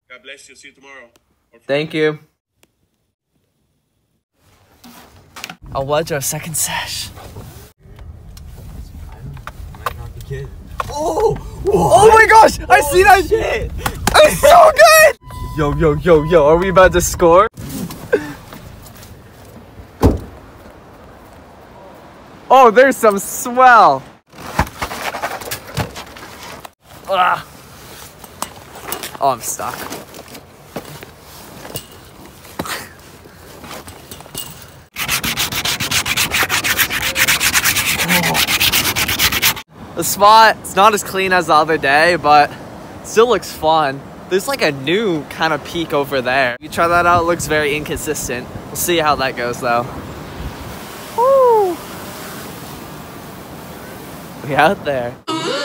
God bless you. See you tomorrow. Thank you. I'll wedge our second sesh. Might not be good. Oh! Oh my gosh! I see that shit! It's so good! Yo, are we about to score? Oh, there's some swell! Ah. Oh, I'm stuck. The spot, it's not as clean as the other day, but still looks fun. There's like a new kind of peak over there. You try that out, it looks very inconsistent. We'll see how that goes though. Woo! We out there.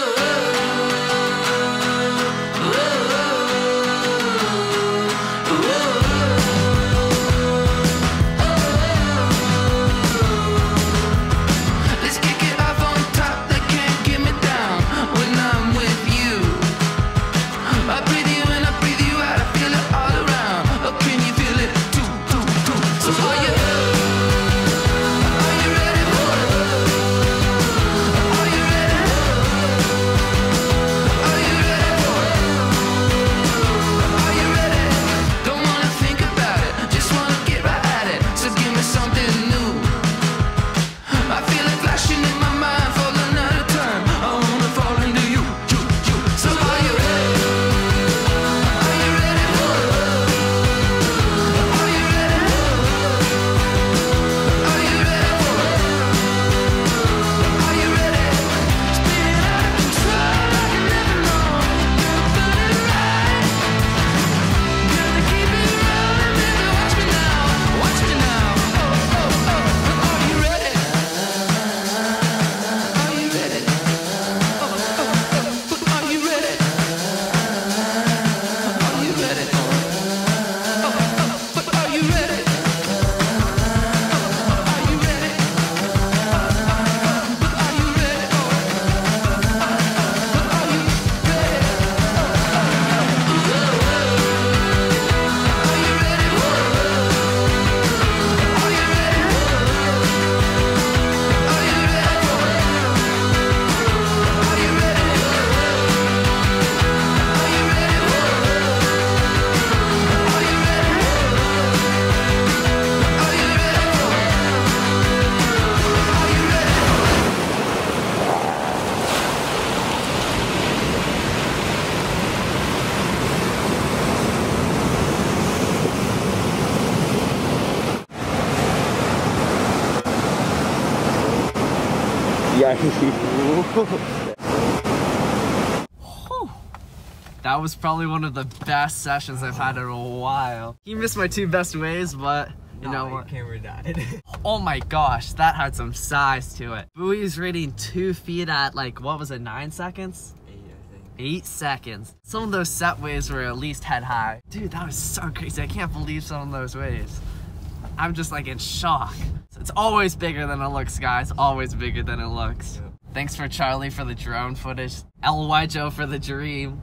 That was probably one of the best sessions I've had in a while. He missed my two best waves, but you know what? Camera died. Oh my gosh, that had some size to it. Buoy's rating 2 feet at like, what was it, 9 seconds? 8, I think. 8 seconds. Some of those set waves were at least head high. Dude, that was so crazy. I can't believe some of those waves. I'm just like in shock. It's always bigger than it looks, guys. Always bigger than it looks. Yep. Thanks for Charlie for the drone footage. LY Joe for the dream.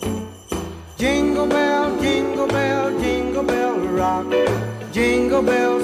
Jingle bell, jingle bell, jingle bell rock. Jingle bell